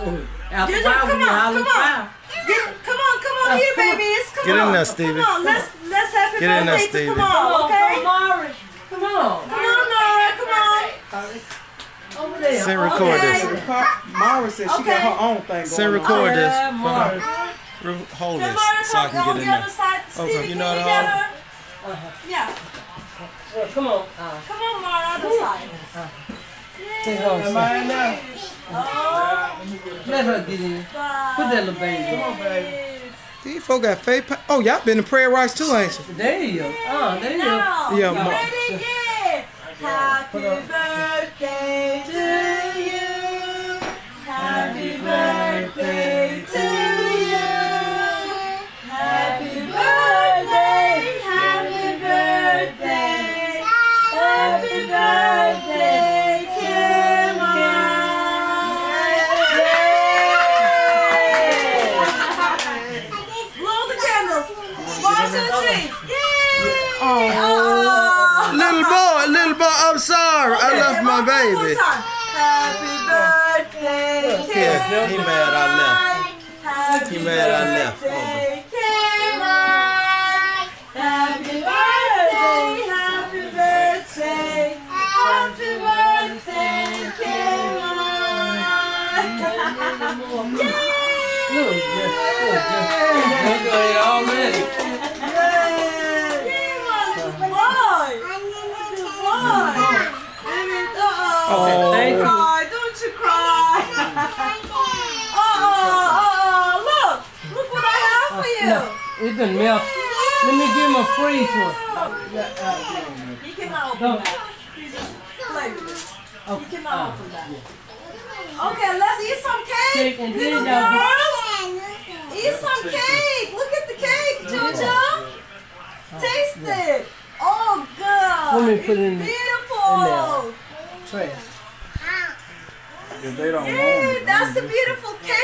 After come on. Come on here, babies. Come on. Get in there, Stevie. Come on, let's happy Get in there, birthday Stevie. to Kamara, okay? Come on. Come on, Nora. Come on. Over there. Send record this. Mara said she got her own thing going Send record this. Mara. Hold Then this Mara, so I can on get in the there. other side. Okay. Stevie, You know can the get her? Yeah. Come on. Come on, Mara, other side. Take her. Am I in there? Oh, Let her get in. Put that little baby. Come on, baby. These folk got fake. Oh, y'all been to prayer rights too, ain't you? There you go. There you go. now. Yeah, You Ma. ready? Yeah. Happy birthday to you. Happy birthday to you. Happy birthday. Happy birthday. Happy birthday, Kimma. Blow the candle. 1, 2, 3. Yay! Oh. Little boy, I'm sorry. I left my baby. Happy birthday, Kimma. Yeah, he mad I left. He mad I left. Kimma. Happy birthday, happy birthday, happy birthday, Kimma. Look, Look at it already. Thank you. Don't you cry. Look what I have for you. It done melt. Let me give him a freeze one. You cannot open that. Just play with it. You cannot open that. Okay, let's eat some cake. Little girls. Eat some cake. Look at the cake, Jojo. Taste it. Oh, God. Let me put it in beautiful. Trash. If they don't want Yay, it, that's the beautiful cake.